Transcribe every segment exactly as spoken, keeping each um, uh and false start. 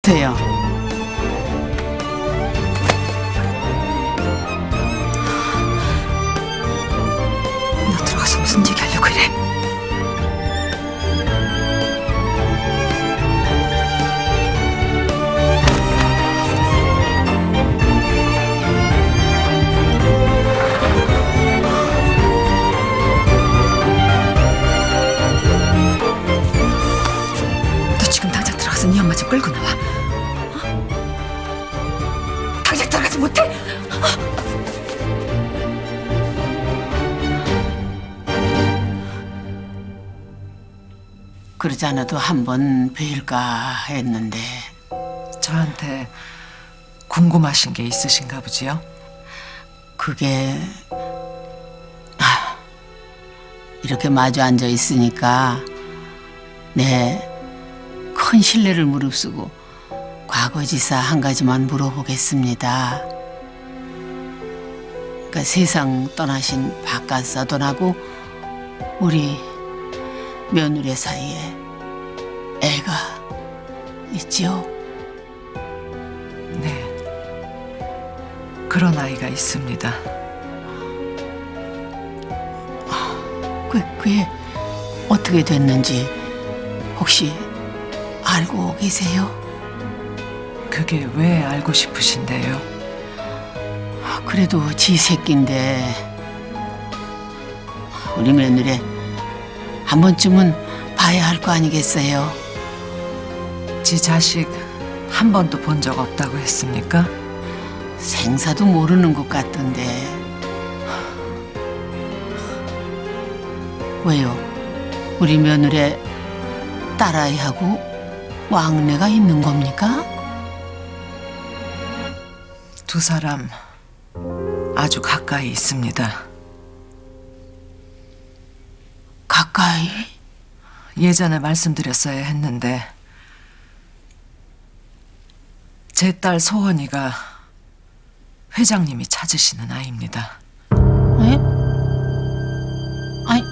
같아요. 너 들어가서 무슨 얘기 하려고 그래? 네 엄마 좀 끌고 나와. 어? 당장 들어가지 못해? 어? 그러지 않아도 한번 뵐까 했는데. 저한테 궁금하신 게 있으신가 보지요? 그게 아, 이렇게 마주 앉아 있으니까 내 큰 신뢰를 무릅쓰고 과거지사 한 가지만 물어보겠습니다. 그러니까 세상 떠나신 박간사돈하고 우리 며느리 사이에 애가 있지요? 네, 그런 아이가 있습니다. 그, 그게 어떻게 됐는지 혹시 알고 계세요? 그게 왜 알고 싶으신데요? 그래도 지 새끼인데 우리 며느리 한 번쯤은 봐야 할 거 아니겠어요? 지 자식 한 번도 본 적 없다고 했습니까? 생사도 모르는 것 같던데. 왜요? 우리 며느리 딸아이하고 왕래가 있는 겁니까? 두 사람 아주 가까이 있습니다. 가까이? 예전에 말씀드렸어야 했는데 제 딸 소원이가 회장님이 찾으시는 아이입니다. 에? 아니,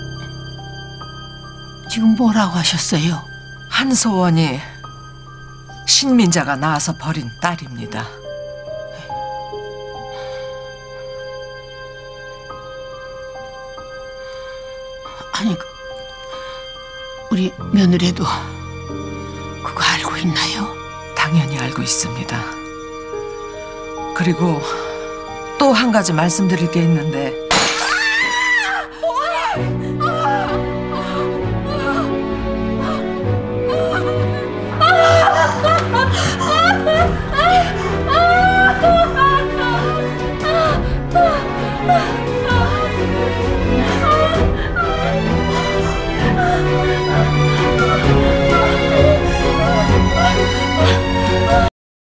지금 뭐라고 하셨어요? 한소원이 신민자가 낳아서 버린 딸입니다. 아니, 우리 며느리도 그거 알고 있나요? 당연히 알고 있습니다. 그리고 또 한 가지 말씀드릴 게 있는데